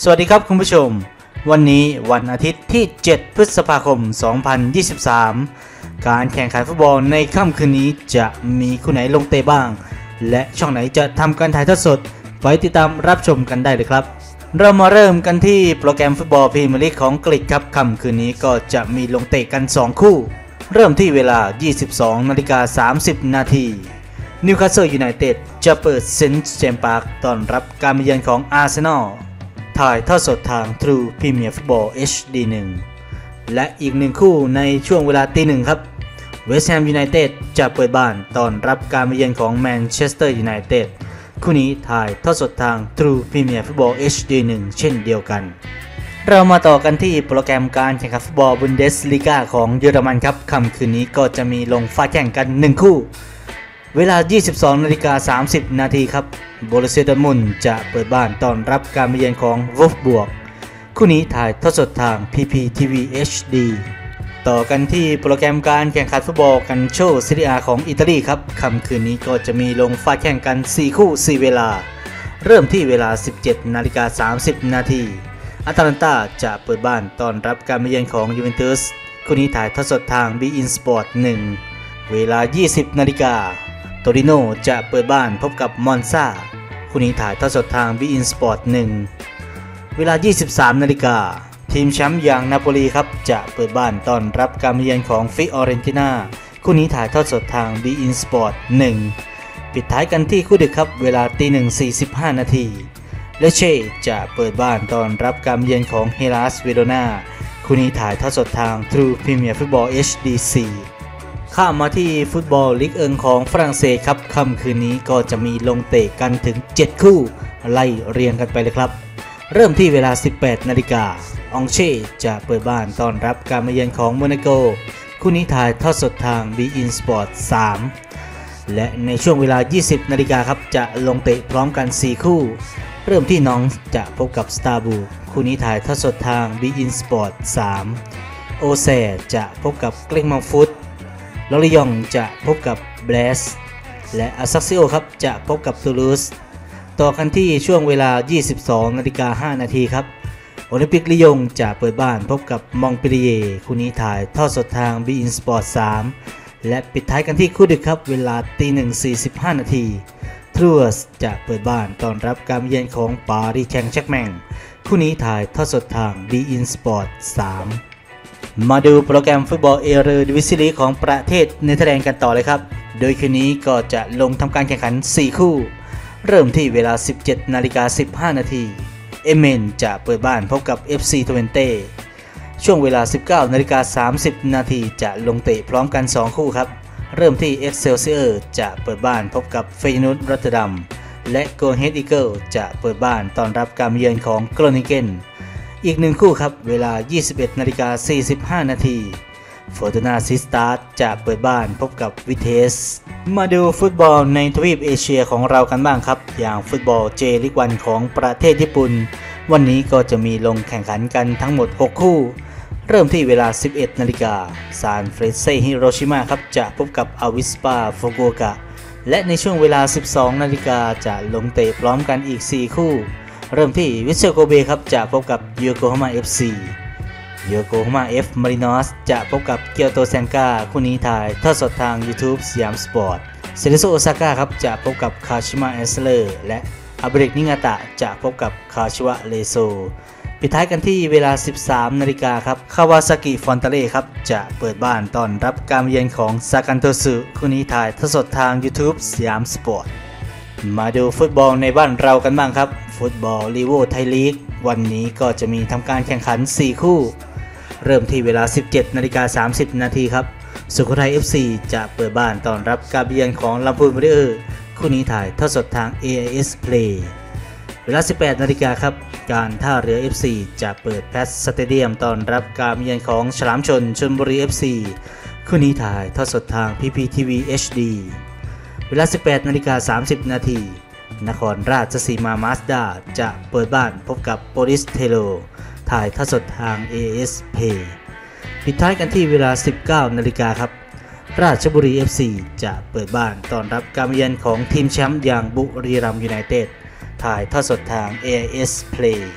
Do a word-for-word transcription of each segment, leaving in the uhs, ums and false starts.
สวัสดีครับคุณผู้ชมวันนี้วันอาทิตย์ที่เจ็ดพฤษภาคมสองพันยี่สิบสามการแข่งขันฟุตบอลในค่ำคืนนี้จะมีคู่ไหนลงเตะบ้างและช่องไหนจะทำการถ่ายทอดสดไปติดตามรับชมกันได้เลยครับเรามาเริ่มกันที่โปรแกรมฟุตบอลพรีเมียร์ลีกของอังกฤษครับค่ำคืนนี้ก็จะมีลงเตะกันสองคู่เริ่มที่เวลา ยี่สิบสองนาฬิกาสามสิบนาทีนิวคาสเซิลยูไนเต็ดจะเปิดเซนต์เจมส์พาร์คต้อนรับการมาเยือนของอาร์เซนอลถ่ายทอดสดทาง True Premier Football เอช ดี หนึ่ง และอีกหนึ่งคู่ในช่วงเวลาตีหนึ่งครับเวสต์แฮมยูไนเต็ดจะเปิดบ้านต้อนรับการมาเยือนของแมนเชสเตอร์ยูไนเต็ดคู่นี้ถ่ายทอดสดทาง True Premier Football เอช ดี หนึ่ง เช่นเดียวกันเรามาต่อกันที่โปรแกรมการแข่งขันฟุตบอลบุนเดสลีกาของเยอรมันครับค่ำคืนนี้ก็จะมีลงฟาดแข่งกันหนึ่งคู่เวลา ยี่สิบสองนาฬิกาสามสิบนาทีครับโบรุสเซียดอร์ทมุนด์จะเปิดบ้านต้อนรับการมาเยือนของวอล์ฟบวกคู่นี้ถ่ายทอดสดทาง พี พี ที วี เอช ดี ต่อกันที่โปรแกรมการแข่งขันฟุตบอลกันโชซีเรียของอิตาลีครับค่ำคืนนี้ก็จะมีลงฟาดแข่งกันสี่คู่สี่เวลาเริ่มที่เวลา สิบเจ็ดนาฬิกาสามสิบนาทีอาตาลันตาจะเปิดบ้านต้อนรับการมาเยือนของยูเวนตุสคู่นี้ถ่ายทอดสดทาง บี อิน Sport หนึ่งเวลา ยี่สิบนาฬิกาโตริโนจะเปิดบ้านพบกับมอนซาคู่นี้ถ่ายทอดสดทาง บี อิน Sport หนึ่งเวลา ยี่สิบสามนาฬิกาทีมแชมป์อย่างนาโปลีครับจะเปิดบ้านต้อนรับการมาเยือนของฟิออเรนติน่าคู่นี้ถ่ายทอดสดทาง บี อิน Sport หนึ่งปิดท้ายกันที่คู่ดึกครับเวลาตีหนึ่งสี่สิบห้านาทีเลเช่จะเปิดบ้านต้อนรับการมาเยือนของเฮลัสเวโรนาคู่นี้ถ่ายทอดสดทาง True Premier Football เอช ดี สี่ข้ามมาที่ฟุตบอลลีกเอิงของฝรั่งเศสครับค่ำคืนนี้ก็จะมีลงเตะกันถึงเจ็ดคู่ไล่เรียงกันไปเลยครับเริ่มที่เวลา สิบแปดนาฬิกาองเช่จะเปิดบ้านต้อนรับการมาเยือนของโมนาโกคู่นี้ถ่ายทอดสดทาง บี อิน Sport สามและในช่วงเวลา ยี่สิบนาฬิกาครับจะลงเตะพร้อมกันสี่คู่เริ่มที่น้องจะพบกับสตาร์บูคู่นี้ถ่ายทอดสดทาง บี อิน Sport สามโอแซจะพบกับเกรกมังฟุตลอริยองจะพบกับเบรสและอาซักซิโอครับจะพบกับตูลูสต่อกันที่ช่วงเวลา ยี่สิบสองนาฬิกาห้านาทีครับโอลิมปิกลียงจะเปิดบ้านพบกับมองเปรีเยคู่นี้ถ่ายทอดสดทาง บี อิน Sport สามและปิดท้ายกันที่คู่ดึกครับเวลาตีหนึ่งสี่สิบห้านาทีทรูสจะเปิดบ้านต้อนรับการเยือนของปารีสแซงต์แชร์แมงคู่นี้ถ่ายทอดสดทาง บี อิน Sport สามมาดูโปรแกรมฟุตบอลเอเรดิวิซีลีกของประเทศเนเธอร์แลนด์กันต่อเลยครับโดยคืนนี้ก็จะลงทำการแข่งขันสี่คู่เริ่มที่เวลา สิบเจ็ดนาฬิกาสิบห้านาทีเอเมนจะเปิดบ้านพบกับ เอฟ ซี ทเวนตี้ช่วงเวลา สิบเก้านาฬิกาสามสิบนาทีจะลงเตะพร้อมกันสองคู่ครับเริ่มที่ เอ็กเซลเซียร์ จะเปิดบ้านพบกับเฟยนูร์ดรอตเตอร์ดัมและโกลเฮดอีเกิลจะเปิดบ้านต้อนรับการเยือนของโกลนิเกนอีกหนึ่งคู่ครับเวลา ยี่สิบเอ็ดนาฬิกาสี่สิบห้านาทีฟอร์ตูนาซิสตาร์จะเปิดบ้านพบกับวิเทสมาดูฟุตบอลในทวีปเอเชียของเรากันบ้างครับอย่างฟุตบอลเจลีกวันของประเทศญี่ปุ่นวันนี้ก็จะมีลงแข่งขันกันทั้งหมดหกคู่เริ่มที่เวลา สิบเอ็ดนาฬิกาซานเฟรเซฮิโรชิมาครับจะพบกับอาวิสปาฟุกุโอกะและในช่วงเวลา สิบสองนาฬิกาจะลงเตะพร้อมกันอีกสี่คู่เริ่มที่วิสเซลโกเบครับจะพบกับโยโกฮาม่า เอฟ ซีโยโกฮาม่า เอฟ มารินอสจะพบกับเกียวโตแซงกาคู่นี้ถ่ายทอดสดทาง YouTube สยามสปอร์ตเซเลโซโอซาก้าครับจะพบกับคาชิมะแอสเลอร์และอาเบเรกนิงาตะจะพบกับคาชิวะเลโซปิดท้ายกันที่เวลา สิบสามนาฬิกาครับคาวาซากิฟอนตาเล่ครับจะเปิดบ้านต้อนรับการเยือนของซากันโตสึคู่นี้ถ่ายทอดสดทาง YouTube สยามสปอร์ตมาดูฟุตบอลในบ้านเรากันบ้างครับฟุตบอลลีโวไทยลีกวันนี้ก็จะมีทำการแข่งขันสี่คู่เริ่มที่เวลา สิบเจ็ดนาฬิกาสามสิบนาทีครับสุโขทัย เอฟ ซี จะเปิดบ้านต้อนรับการเยือนของลำพูนวอริเออร์คู่นี้ถ่ายทอดสดทาง เอ ไอ เอส Play เวลา สิบแปดนาฬิกาครับการท่าเรือ เอฟ ซี จะเปิดแพทสเตเดียมต้อนรับการเยือนของฉลามชนชลบุรี เอฟ ซี คู่นี้ถ่ายทอดสดทาง พี พี ที วี เอช ดี เวลา สิบแปดนาฬิกาสามสิบนาทีนครราชสีมามาสด้าจะเปิดบ้านพบกับโปลิสเทโลถ่ายทอดสดทาง เอ เอส Pay ปิดท้ายกันที่เวลา สิบเก้านาฬิกาครับราชบุรี เอฟ ซี จะเปิดบ้านต้อนรับการเยือนของทีมแชมป์อย่างบุรีรัมย์ยูไนเต็ดถ่ายทอดสดทาง เอ ไอ เอส Play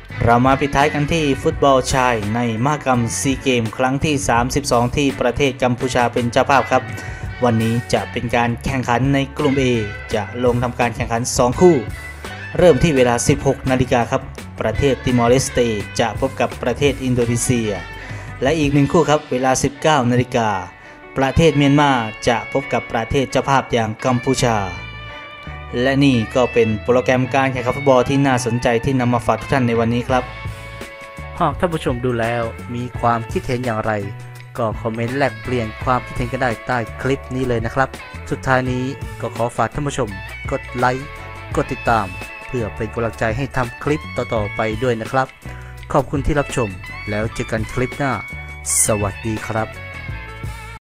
เรามาปิดท้ายกันที่ฟุตบอลชายในมหกรรมซีเกมครั้งที่สามสิบสองที่ประเทศกัมพูชาเป็นเจ้าภาพครับวันนี้จะเป็นการแข่งขันในกลุ่ม A จะลงทำการแข่งขันสองคู่เริ่มที่เวลา สิบหกนาฬิกาครับประเทศติมอร์เลสเตจะพบกับประเทศอินโดนีเซียและอีกหนึ่งคู่ครับเวลา สิบเก้านาฬิกาประเทศเมียนมาจะพบกับประเทศเจ้าภาพอย่างกัมพูชาและนี่ก็เป็นโปรแกรมการแข่งขันฟุตบอลที่น่าสนใจที่นำมาฝากทุกท่านในวันนี้ครับหากท่านผู้ชมดูแล้วมีความคิดเห็นอย่างไรก็คอมเมนต์แลกเปลี่ยนความคิดเห็นกันได้ใต้คลิปนี้เลยนะครับสุดท้ายนี้ก็ขอฝากท่านผู้ชมกดไลค์กดติดตามเพื่อเป็นกำลังใจให้ทำคลิปต่อๆไปด้วยนะครับขอบคุณที่รับชมแล้วเจอกันคลิปหน้าสวัสดีครับ